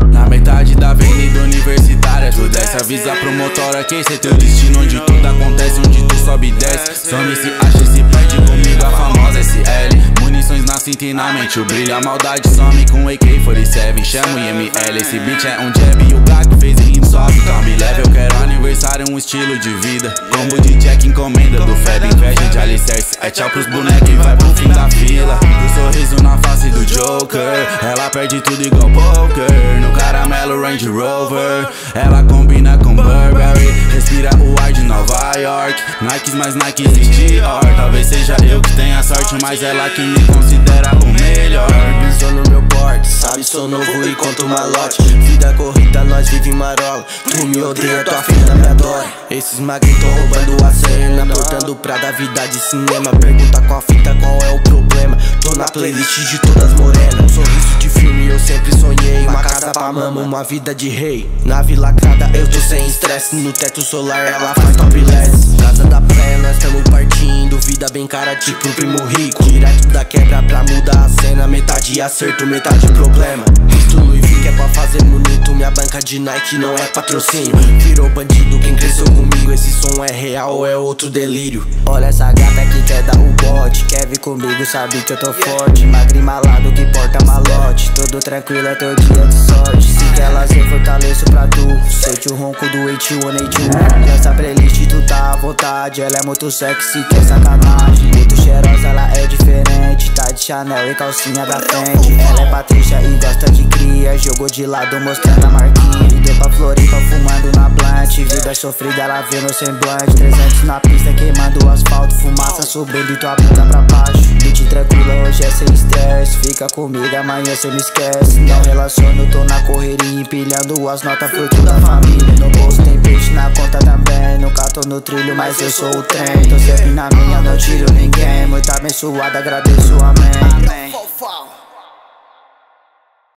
Na metade da avenida universitária, tu desce, avisa pro motora que esse é teu destino, onde tudo acontece, onde tu sobe e desce. Some, se acha e se perde comigo, a famosa SL. Munições na cinta e na mente, o brilho, a maldade some com AK-47. Chamo IML, esse beat é um jab e o Gak fez rimo sobe. Calma e leve, eu quero aniversário, um estilo de vida. Combo de Jack, encomenda do Feb, inveja de alicerce. É tchau pros bonecos e vai pro fim da fila. O sorriso na face do Joker, ela perde tudo igual poker. No caramelo Range Rover, ela combina com Burberry. Respira o ar de Nova York, Nikes mais Nikes e Dior. Talvez seja eu que tenha sorte, mas ela que me considera o melhor. Pisou no meu porte, sabe sou novo e conto malote. Vida corrida, nós vive em marola. Tu me odeia, tua filha me adora. Esses magrinhos tão roubando a cena, portando pra da vida de cinema. Pergunta qual fita, qual é o problema. Tô na playlist de todas morenas. Um sorriso de filme eu sempre sonhei. Uma casa pra mama, uma vida de rei. Nave lacrada, eu tô sem estresse. No teto solar ela faz topless. Casa da praia, nós tamo partindo. Vida bem cara, tipo primo rico. Direto da quebra pra mudar a cena. Metade acerto, metade problema. Visto Louis V que é pra fazer bonito. Minha banca de Nike não é patrocínio. Virou bandido quem cresceu comigo. Esse som é real ou é outro delírio? Olha essa gata que quer dar o bote. Quer vir comigo, sabe que eu tô forte. Magro e malado que porta malote. Tudo tranquilo, é teu dia de sorte. Se quer lazer, fortaleço pra tu. Sente o ronco do 8182. Nessa playlist tu tá à vontade. Ela é muito sexy, que é sacanagem. Muito cheirosa, ela é diferente. Tá de Chanel e calcinha da frente. Ela é Patrícia e gosta de cria. Jogou de lado mostrando a marquinha. Deu pra Floripa fumando na blunt. Vida sofrida, ela vê no semblante. 300 na pista queimando o asfalto. Fumaça subindo e tua bunda pra baixo. Beat tranquila, hoje é sem estresse. Fica comigo, amanhã cê me esquece. Não relaciono, tô na correria. Empilhando as notas, fruto da família. No bolso tem peixe, na conta também. Nunca tô no trilho, mas eu sou o trem. Tô sempre na minha, não tiro ninguém. Muito abençoado, agradeço, amém.